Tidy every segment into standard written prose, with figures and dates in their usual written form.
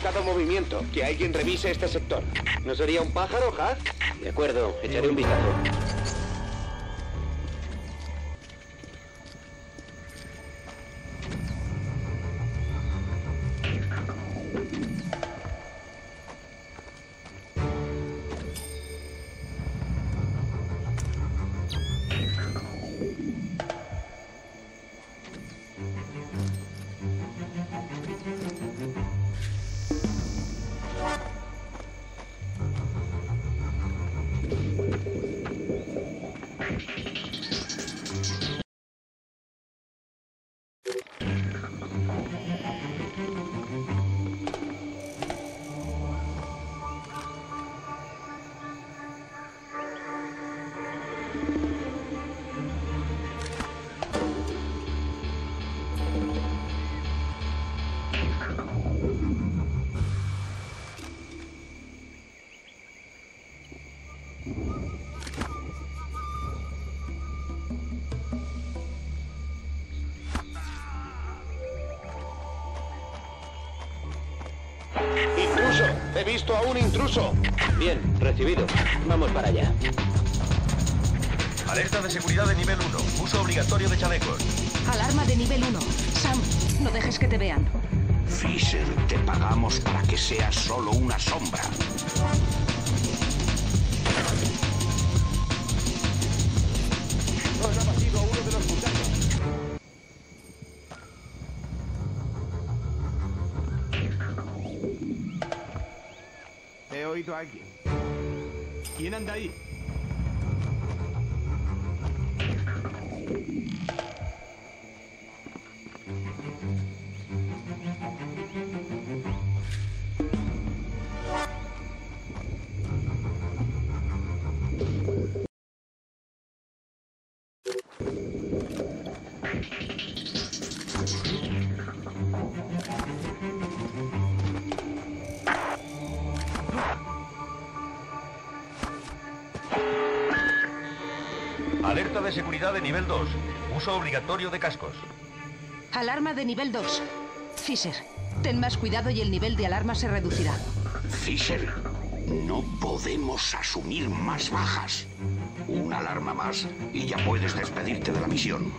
cada movimiento. Que alguien revise este sector. ¿No sería un pájaro, Haz? De acuerdo, echaré un vistazo. ¡Intruso! ¡He visto a un intruso! Bien, recibido. Vamos para allá. Alerta de seguridad de nivel 1. Uso obligatorio de chalecos. Alarma de nivel 1. Sam, no dejes que te vean. Fisher, te pagamos para que seas solo una sombra. Nos ha batido a uno de los muchachos. He oído a alguien. ¿Quién anda ahí? Alerta de seguridad de nivel 2. Uso obligatorio de cascos. Alarma de nivel 2. Fisher, ten más cuidado y el nivel de alarma se reducirá. Fisher, no podemos asumir más bajas. Una alarma más y ya puedes despedirte de la misión.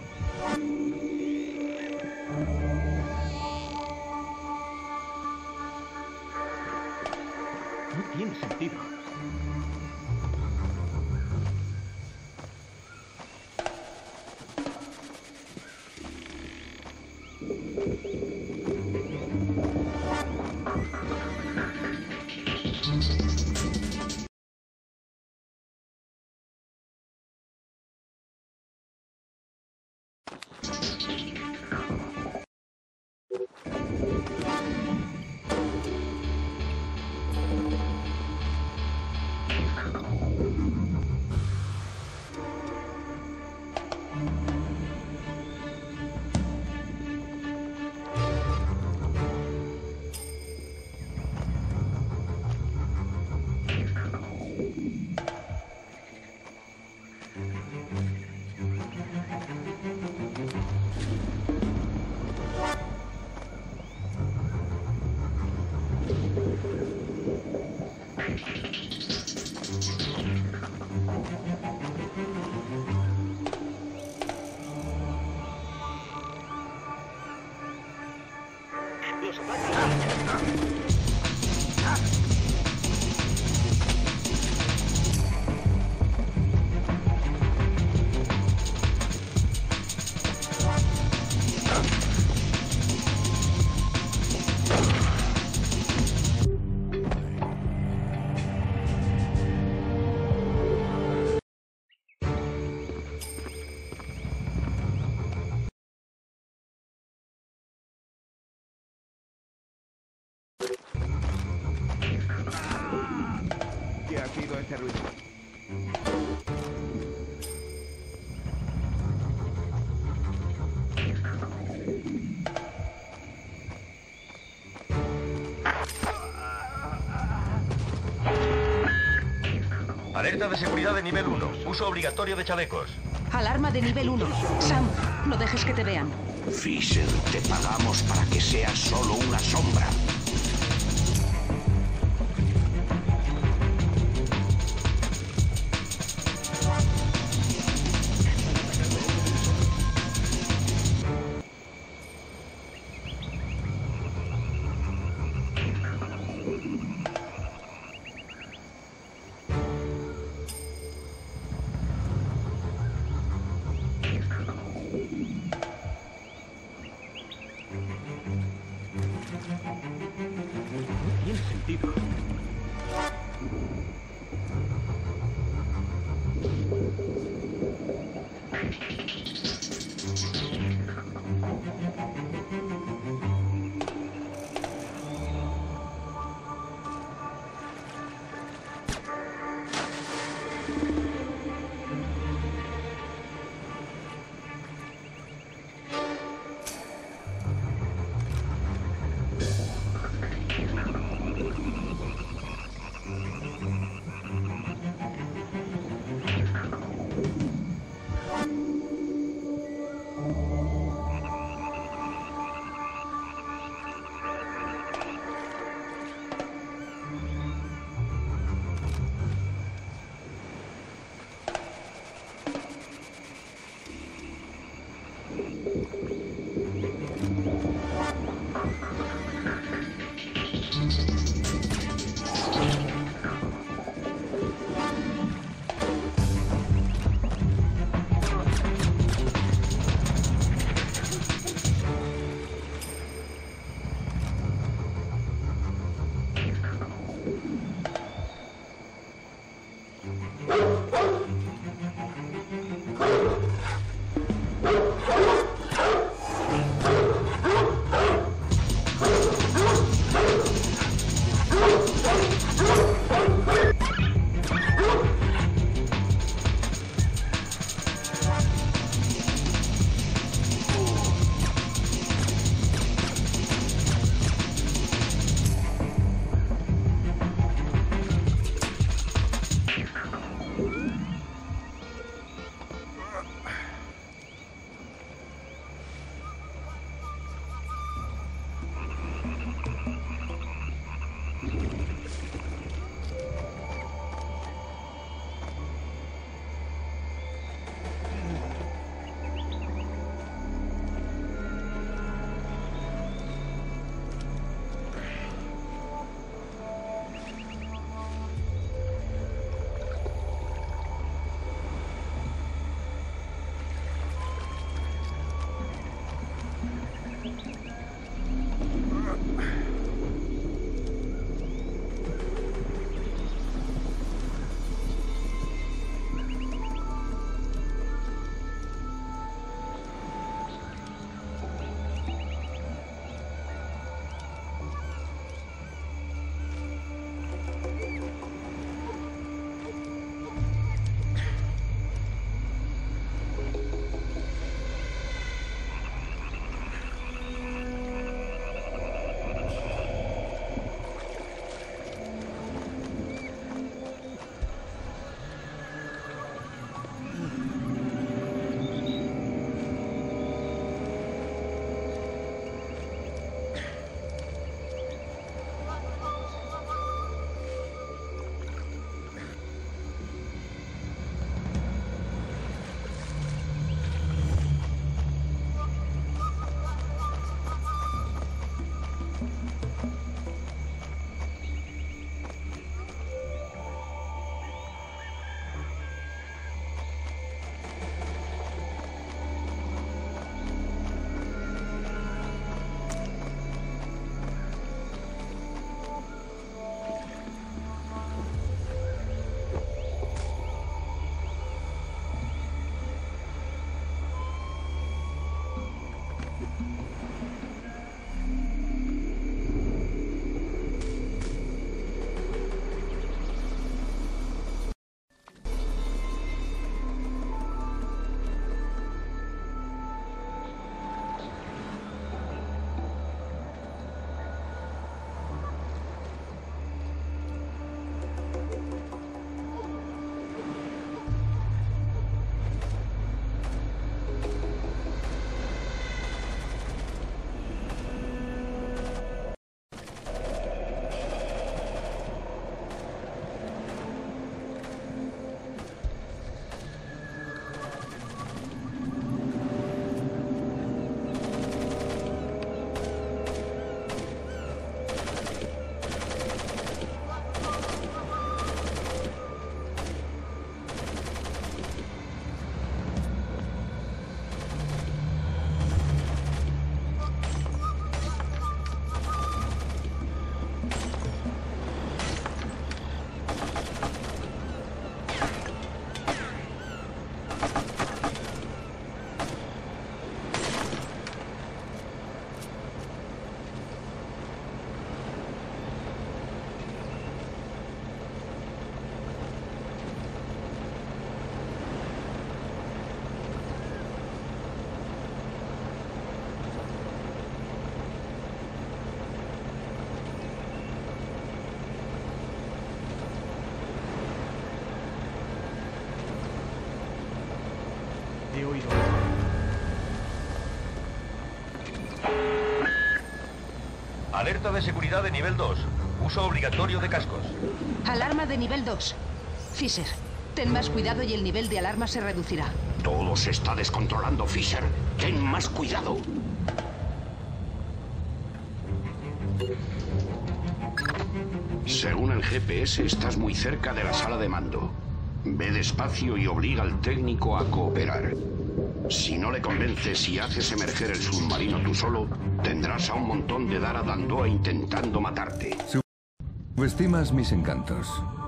No tiene sentido. ¿Qué ha sido ese ruido? Alerta de seguridad de nivel 1. Uso obligatorio de chalecos. Alarma de nivel 1. Sam, no dejes que te vean. Fisher, te pagamos para que seas solo una sombra. tiene sentido. Alerta de seguridad de nivel 2. Uso obligatorio de cascos. Alarma de nivel 2. Fisher, ten más cuidado y el nivel de alarma se reducirá. Todo se está descontrolando, Fisher. Ten más cuidado. Según el GPS, estás muy cerca de la sala de mando. Ve despacio y obliga al técnico a cooperar. Si no le convences y haces emerger el submarino tú solo, tendrás a un montón de Dara Dandoa intentando matarte. Subestimas mis encantos.